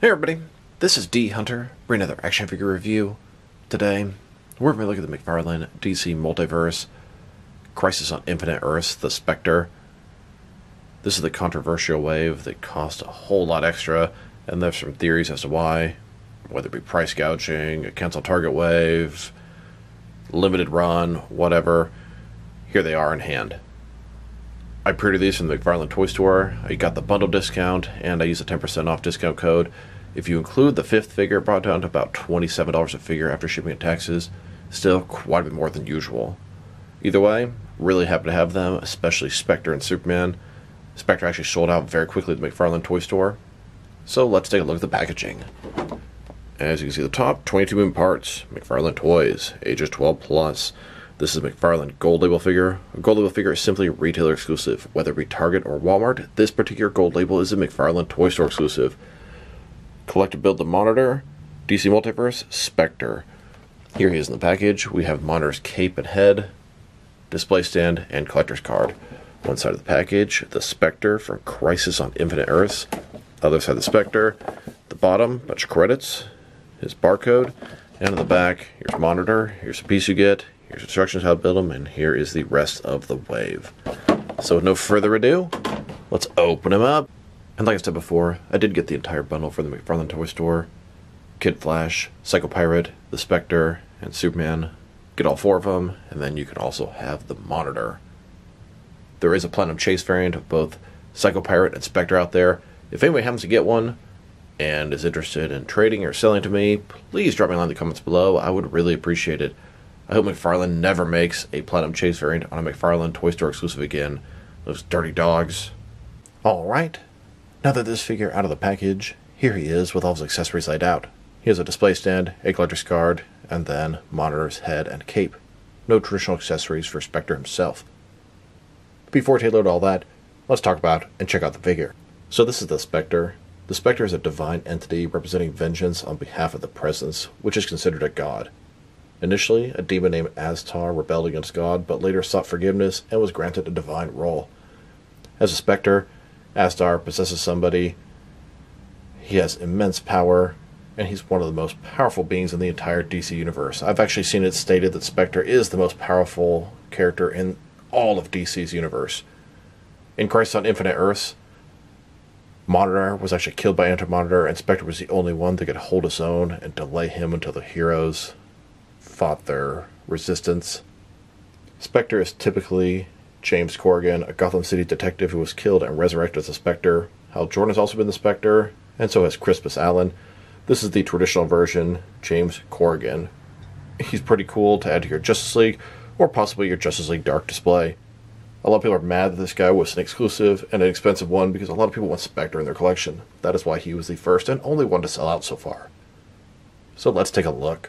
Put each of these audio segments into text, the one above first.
Hey everybody, this is D Hunter, bringing another action figure review. Today, we're going to look at the McFarlane DC Multiverse Crisis on Infinite Earths, the Spectre. This is the controversial wave that cost a whole lot extra, and there's some theories as to why, whether it be price gouging, a cancel target wave, limited run, whatever. Here they are in hand. I pre-ordered these from the McFarlane Toy Store. I got the bundle discount, and I used a 10% off discount code. If you include the fifth figure, it brought down to about $27 a figure after shipping and taxes. Still quite a bit more than usual. Either way, really happy to have them, especially Spectre and Superman. Spectre actually sold out very quickly at the McFarlane Toy Store. So let's take a look at the packaging. As you can see at the top, 22 moving parts, McFarlane Toys, ages 12 plus. This is a McFarlane Gold Label figure. A Gold Label figure is simply a retailer exclusive, whether it be Target or Walmart. This particular Gold Label is a McFarlane Toy Store exclusive. Collector Build the Monitor, DC Multiverse, Spectre. Here he is in the package. We have Monitor's cape and head, display stand, and collector's card. One side of the package, the Spectre from Crisis on Infinite Earths. Other side of the Spectre. The bottom, bunch of credits, his barcode, and on the back, here's Monitor, here's a piece you get, here's instructions how to build them, and here is the rest of the wave. So with no further ado, let's open him up. And like I said before, I did get the entire bundle from the McFarlane Toy Store. Kid Flash, Psycho Pirate, the Spectre, and Superman. Get all four of them, and then you can also have the Monitor. There is a Platinum Chase variant of both Psycho Pirate and Spectre out there. If anybody happens to get one and is interested in trading or selling to me, please drop me a line in the comments below. I would really appreciate it. I hope McFarlane never makes a Platinum Chase variant on a McFarlane Toy Store exclusive again. Those dirty dogs. Alright. Now that this figure out of the package, here he is with all his accessories laid out. He has a display stand, a collector's card, and then Monitor's head and cape. No traditional accessories for Spectre himself. Before I take a look at all that, let's talk about and check out the figure. So this is the Spectre. The Spectre is a divine entity representing vengeance on behalf of the Presence, which is considered a god. Initially, a demon named Astar rebelled against God, but later sought forgiveness and was granted a divine role. As a Spectre, Astar possesses somebody. He has immense power, and he's one of the most powerful beings in the entire DC universe. I've actually seen it stated that Spectre is the most powerful character in all of DC's universe. In Crisis on Infinite Earths, Monitor was actually killed by Anti-Monitor, and Spectre was the only one that could hold his own and delay him until the heroes fought their resistance. Spectre is typically James Corrigan, a Gotham City detective who was killed and resurrected as a Spectre. Hal Jordan has also been the Spectre, and so has Crispus Allen. This is the traditional version, James Corrigan. He's pretty cool to add to your Justice League, or possibly your Justice League Dark display. A lot of people are mad that this guy was an exclusive and an expensive one because a lot of people want Spectre in their collection. That is why he was the first and only one to sell out so far. So let's take a look.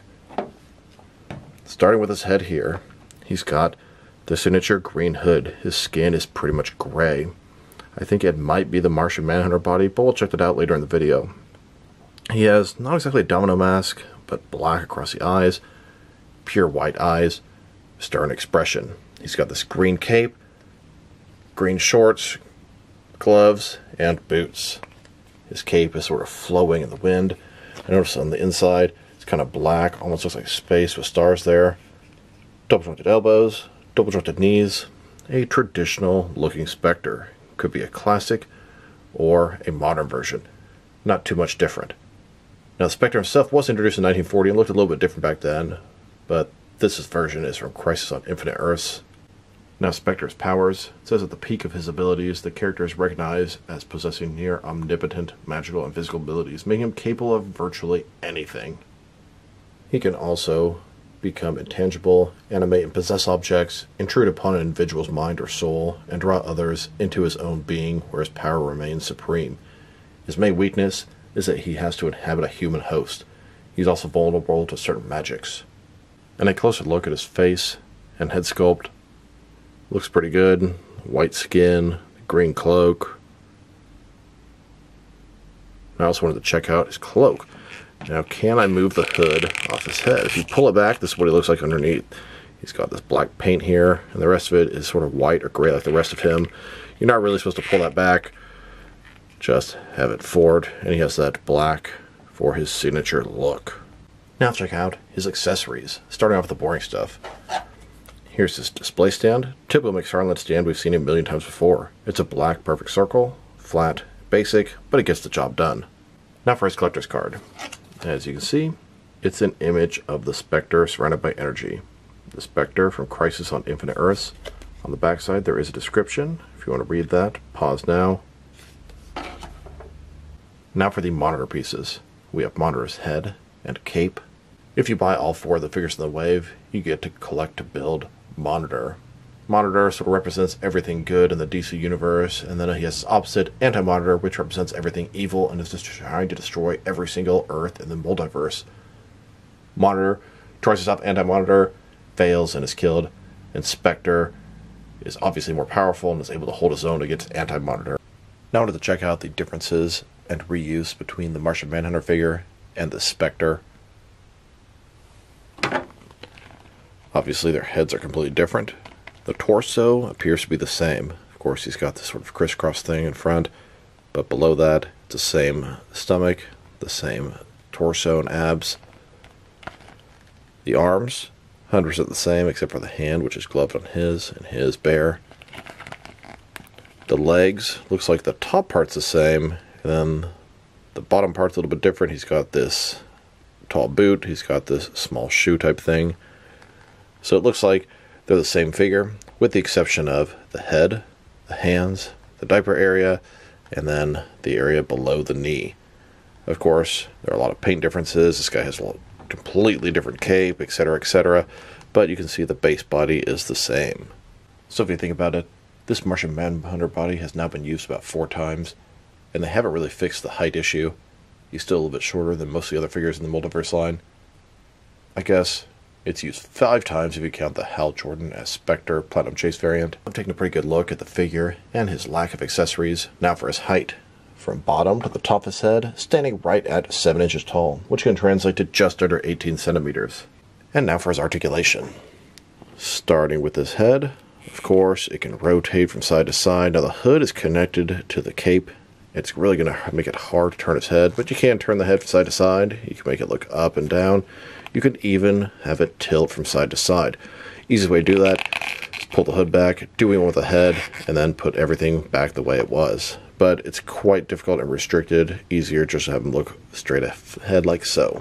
Starting with his head here, he's got the signature green hood. His skin is pretty much gray. I think it might be the Martian Manhunter body, but we'll check that out later in the video. He has not exactly a domino mask, but black across the eyes, pure white eyes, stern expression. He's got this green cape, green shorts, gloves, and boots. His cape is sort of flowing in the wind. I notice on the inside, it's kind of black, almost looks like space with stars there. Double jointed elbows, double jointed knees, a traditional looking Spectre. Could be a classic or a modern version. Not too much different. Now the Spectre himself was introduced in 1940 and looked a little bit different back then, but this version is from Crisis on Infinite Earths. Now Spectre's powers. It says at the peak of his abilities, the character is recognized as possessing near omnipotent magical and physical abilities, making him capable of virtually anything. He can also become intangible, animate and possess objects, intrude upon an individual's mind or soul, and draw others into his own being where his power remains supreme. His main weakness is that he has to inhabit a human host. He's also vulnerable to certain magics. And a closer look at his face and head sculpt. Looks pretty good. White skin, green cloak. I also wanted to check out his cloak. Now, can I move the hood off his head? If you pull it back, this is what he looks like underneath. He's got this black paint here, and the rest of it is sort of white or gray like the rest of him. You're not really supposed to pull that back. Just have it forward, and he has that black for his signature look. Now check out his accessories, starting off with the boring stuff. Here's his display stand, typical McFarlane stand we've seen a million times before. It's a black perfect circle, flat, basic, but it gets the job done. Now for his collector's card. As you can see, it's an image of the Spectre surrounded by energy. The Spectre from Crisis on Infinite Earths. On the backside there is a description. If you want to read that, pause now. Now for the monitor pieces. We have Monitor's head and cape. If you buy all 4 of the figures in the wave, you get to collect to build Monitor. Monitor sort of represents everything good in the DC universe, and then he has his opposite, Anti-Monitor, which represents everything evil and is just trying to destroy every single Earth in the multiverse. Monitor tries to stop Anti-Monitor, fails and is killed, and Spectre is obviously more powerful and is able to hold his own against Anti-Monitor. Now I wanted to check out the differences and reuse between the Martian Manhunter figure and the Spectre. Obviously their heads are completely different. The torso appears to be the same. Of course he's got this sort of crisscross thing in front, but below that it's the same stomach, the same torso and abs. The arms, 100% the same except for the hand, which is gloved on his and his bare. The legs, looks like the top part's the same, and then the bottom part's a little bit different. He's got this tall boot, he's got this small shoe type thing. So it looks like they're the same figure, with the exception of the head, the hands, the diaper area, and then the area below the knee. Of course, there are a lot of paint differences. This guy has a completely different cape, etc., etc., but you can see the base body is the same. So if you think about it, this Martian Manhunter body has now been used about 4 times, and they haven't really fixed the height issue. He's still a little bit shorter than most of the other figures in the multiverse line. I guess it's used 5 times if you count the Hal Jordan as Spectre Platinum Chase variant. I'm taking a pretty good look at the figure and his lack of accessories. Now for his height. From bottom to the top of his head, standing right at 7 inches tall, which can translate to just under 18 centimeters. And now for his articulation. Starting with his head, of course, it can rotate from side to side. Now the hood is connected to the cape. It's really going to make it hard to turn his head, but you can turn the head from side to side. You can make it look up and down. You can even have it tilt from side to side. Easiest way to do that is pull the hood back, do one with the head, and then put everything back the way it was. But it's quite difficult and restricted. Easier just to have him look straight ahead like so.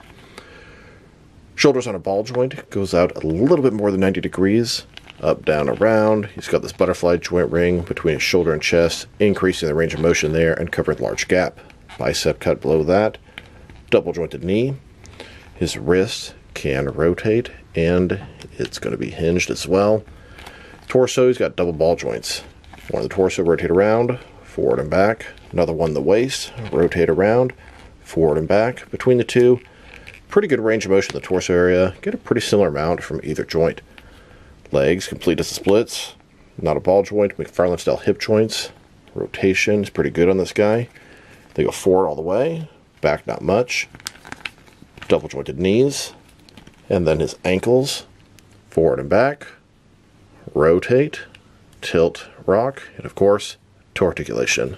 Shoulders on a ball joint, goes out a little bit more than 90 degrees. Up, down, around. He's got this butterfly joint ring between his shoulder and chest, increasing the range of motion there and covering the large gap. Bicep cut below that. Double jointed knee. His wrist can rotate, and it's going to be hinged as well. Torso, he's got double ball joints. One in the torso, rotate around, forward and back. Another one in the waist, rotate around, forward and back. Between the two, pretty good range of motion in the torso area. Get a pretty similar amount from either joint. Legs, complete as the splits. Not a ball joint, McFarlane style hip joints. Rotation is pretty good on this guy. They go forward all the way, back not much. Double jointed knees. And then his ankles, forward and back, rotate, tilt, rock, and of course, toe articulation.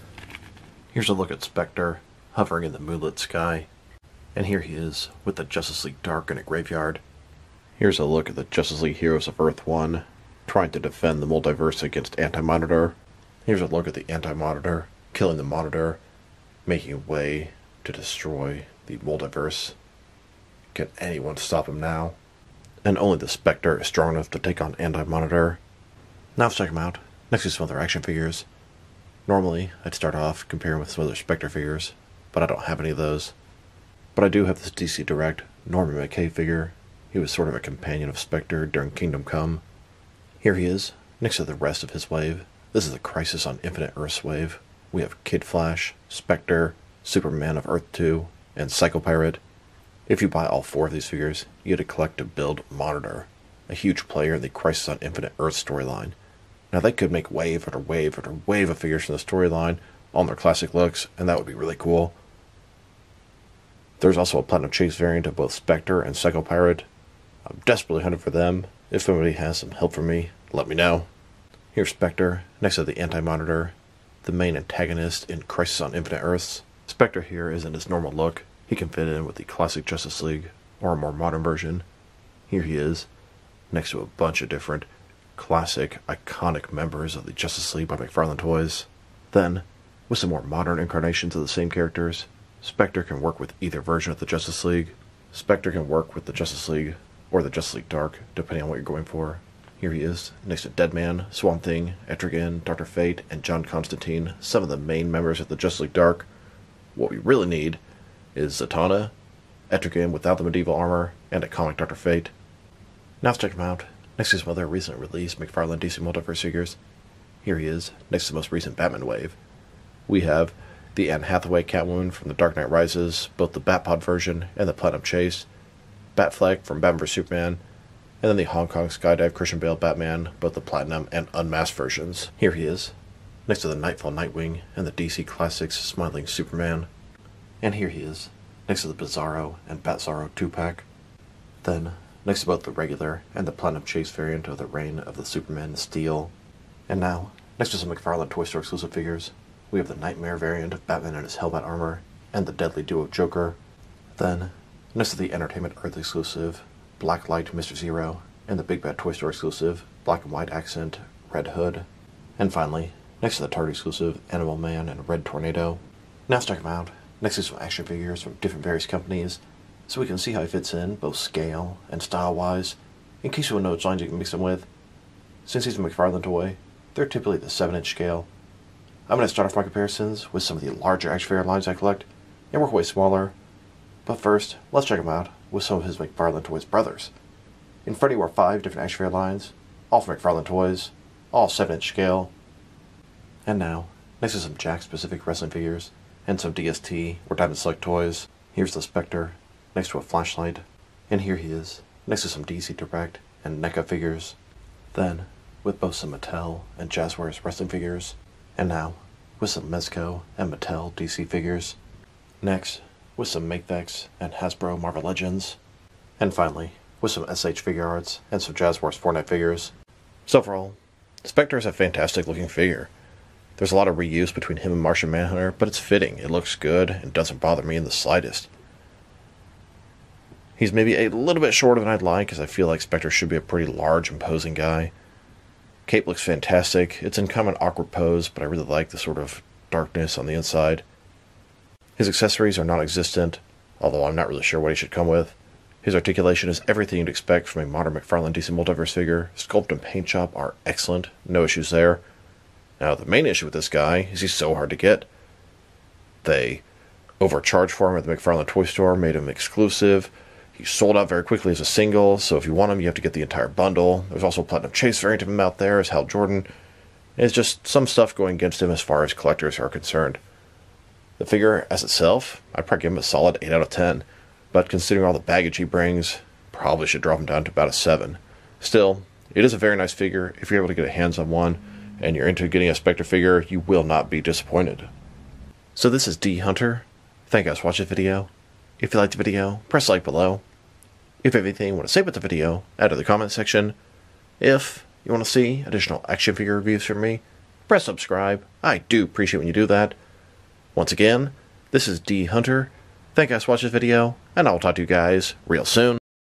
Here's a look at Spectre hovering in the moonlit sky. And here he is with the Justice League Dark in a graveyard. Here's a look at the Justice League Heroes of Earth 1 trying to defend the multiverse against Anti-Monitor. Here's a look at the Anti-Monitor killing the Monitor, making a way to destroy the multiverse. Can anyone stop him now? And only the Spectre is strong enough to take on Anti-Monitor. Now let's check him out next to some other action figures. Normally, I'd start off comparing with some other Spectre figures, but I don't have any of those. But I do have this DC Direct Norman McKay figure. He was sort of a companion of Spectre during Kingdom Come. Here he is, next to the rest of his wave. This is the Crisis on Infinite Earths wave. We have Kid Flash, Spectre, Superman of Earth 2, and Psycho Pirate. If you buy all 4 of these figures, you get to collect to build Monitor, a huge player in the Crisis on Infinite Earths storyline. Now they could make wave after wave after wave of figures from the storyline on their classic looks, and that would be really cool. There's also a Platinum Chase variant of both Spectre and Psycho Pirate. I'm desperately hunting for them. If somebody has some help for me, let me know. Here's Spectre, next to the Anti-Monitor, the main antagonist in Crisis on Infinite Earths. Spectre here is in his normal look. He can fit in with the classic Justice League, or a more modern version. Here he is, next to a bunch of different classic, iconic members of the Justice League by McFarlane Toys. Then, with some more modern incarnations of the same characters, Spectre can work with either version of the Justice League. Spectre can work with the Justice League, or the Justice League Dark, depending on what you're going for. Here he is, next to Deadman, Swamp Thing, Etrigan, Dr. Fate, and John Constantine, some of the main members of the Justice League Dark. What we really need is Zatanna, Etrigan without the medieval armor, and a comic Dr. Fate. Now let's check him out, next to some other recently released McFarlane DC Multiverse figures. Here he is, next to the most recent Batman wave. We have the Anne Hathaway Catwoman from The Dark Knight Rises, both the Batpod version and the Platinum Chase, Batfleck from Batman vs Superman, and then the Hong Kong Skydive Christian Bale Batman, both the Platinum and Unmasked versions. Here he is, next to the Nightfall Nightwing and the DC Classics Smiling Superman. And here he is, next to the Bizarro and Bat-Zorro 2-pack. Then, next to both the regular and the Platinum Chase variant of the Reign of the Superman Steel. And now, next to some McFarlane Toy Store exclusive figures, we have the Nightmare variant of Batman in his Hellbat armor, and the Deadly Duo Joker. Then, next to the Entertainment Earth exclusive, Blacklight Mr. Zero, and the Big Bad Toy Store exclusive, Black and White Accent, Red Hood. And finally, next to the Target exclusive, Animal Man and Red Tornado. Now let's check him out, next to some action figures from different various companies, so we can see how he fits in, both scale and style-wise, in case you want to know which lines you can mix him with. Since he's a McFarlane toy, they're typically the 7-inch scale. I'm going to start off my comparisons with some of the larger action figure lines I collect, and work way smaller. But first, let's check him out with some of his McFarlane Toys brothers. In front of you are 5 different action figure lines, all from McFarlane Toys, all 7-inch scale. And now, next to some Jakks-specific wrestling figures, and some DST or Diamond Select toys, here's the Spectre, next to a flashlight, and here he is, next to some DC Direct and NECA figures. Then, with both some Mattel and Jazzwares wrestling figures, and now, with some Mezco and Mattel DC figures. Next, with some Mafex and Hasbro Marvel Legends. And finally, with some SH Figure Arts and some Jazzwares Fortnite figures. So overall, Spectre is a fantastic looking figure. There's a lot of reuse between him and Martian Manhunter, but it's fitting, it looks good, and doesn't bother me in the slightest. He's maybe a little bit shorter than I'd like, as I feel like Spectre should be a pretty large, imposing guy. Cape looks fantastic. It's in kind of an awkward pose, but I really like the sort of darkness on the inside. His accessories are non-existent, although I'm not really sure what he should come with. His articulation is everything you'd expect from a modern McFarlane DC Multiverse figure. Sculpt and paint job are excellent, no issues there. Now, the main issue with this guy is he's so hard to get. They overcharged for him at the McFarlane Toy Store, made him exclusive. He sold out very quickly as a single, so if you want him, you have to get the entire bundle. There's also a Platinum Chase variant of him out there as Hal Jordan. It's just some stuff going against him as far as collectors are concerned. The figure as itself, I'd probably give him a solid 8 out of 10, but considering all the baggage he brings, probably should drop him down to about a 7. Still, it is a very nice figure. If you're able to get a hands on one, and you're into getting a Spectre figure, you will not be disappointed. So this is D Hunter. Thank you guys for watching the video. If you liked the video, press like below. If you have anything you want to say about the video, add to the comment section. If you want to see additional action figure reviews from me, press subscribe. I do appreciate when you do that. Once again, this is D Hunter. Thank you guys for watching this video, and I will talk to you guys real soon.